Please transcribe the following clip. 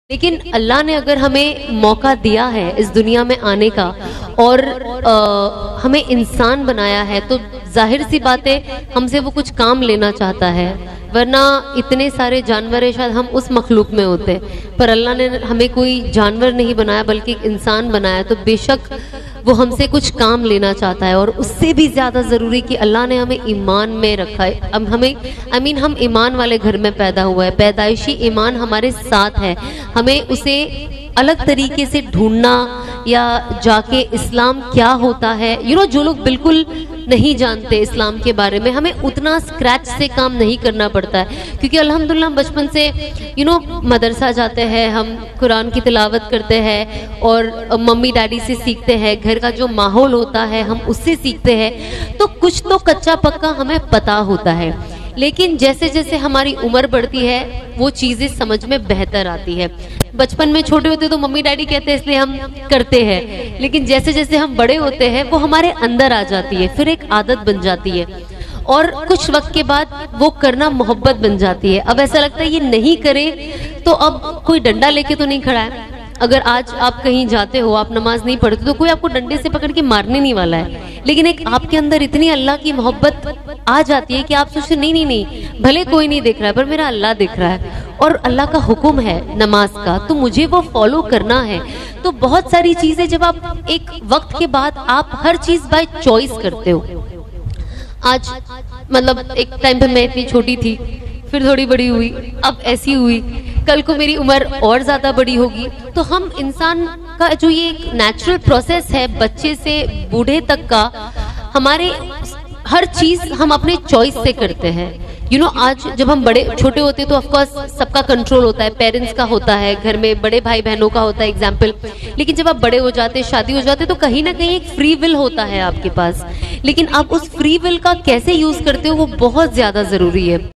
लेकिन अल्लाह ने अगर हमें मौका दिया है इस दुनिया में आने का और हमें इंसान बनाया है तो जाहिर सी बात है हमसे वो कुछ काम लेना चाहता है, वरना इतने सारे जानवर है शायद हम उस मखलूक में होते, पर अल्लाह ने हमें कोई जानवर नहीं बनाया बल्कि एक इंसान बनाया, तो बेशक वो हमसे कुछ काम लेना चाहता है। और उससे भी ज़्यादा ज़रूरी कि अल्लाह ने हमें ईमान में रखा है। अब हमें हम ईमान वाले घर में पैदा हुआ है, पैदाइशी ईमान हमारे साथ है, हमें उसे अलग तरीके से ढूंढना या जाके इस्लाम क्या होता है, जो लोग बिल्कुल नहीं जानते इस्लाम के बारे में, हमें उतना स्क्रैच से काम नहीं करना पड़ता है, क्योंकि अल्हम्दुलिल्लाह बचपन से मदरसा जाते हैं, हम कुरान की तिलावत करते हैं और मम्मी डैडी से सीखते हैं, घर का जो माहौल होता है हम उससे सीखते हैं, तो कुछ तो कच्चा पक्का हमें पता होता है। लेकिन जैसे जैसे हमारी उम्र बढ़ती है वो चीज़ें समझ में बेहतर आती है। बचपन में छोटे होते तो मम्मी डैडी कहते हैं इसलिए हम करते हैं, लेकिन जैसे जैसे हम बड़े होते हैं वो हमारे अंदर आ जाती है, फिर एक आदत बन जाती है और कुछ वक्त के बाद वो करना मोहब्बत बन जाती है। अब ऐसा लगता है ये नहीं करे तो अब कोई डंडा लेके तो नहीं खड़ा है। अगर आज आप कहीं जाते हो, आप नमाज नहीं पढ़ते तो कोई आपको डंडे से पकड़ के मारने नहीं वाला है, लेकिन एक आपके अंदर इतनी अल्लाह की मोहब्बत आ जाती है कि आप सोचते नहीं, भले कोई नहीं देख रहा है पर मेरा अल्लाह देख रहा है और अल्लाह का हुक्म है नमाज का तो मुझे वो फॉलो करना है। तो बहुत सारी चीजें जब आप एक वक्त के बाद आप हर चीज बाय चॉइस करते हो। आज मतलब एक टाइम पे मैं इतनी छोटी थी, फिर थोड़ी बड़ी हुई, अब ऐसी हुई, कल को मेरी उम्र और ज्यादा बड़ी होगी, तो हम इंसान का जो ये एक नेचुरल प्रोसेस है बच्चे से बूढ़े तक का, हमारे हर चीज हम अपने चॉइस से करते हैं। आज जब हम छोटे होते तो ऑफ कोर्स सबका कंट्रोल होता है, पेरेंट्स का होता है, घर में बड़े भाई बहनों का होता है एग्जाम्पल, लेकिन जब आप बड़े हो जाते, शादी हो जाते तो कहीं ना कहीं एक फ्री विल होता है आपके पास, लेकिन आप उस फ्री विल का कैसे यूज करते हो वो बहुत ज्यादा जरूरी है।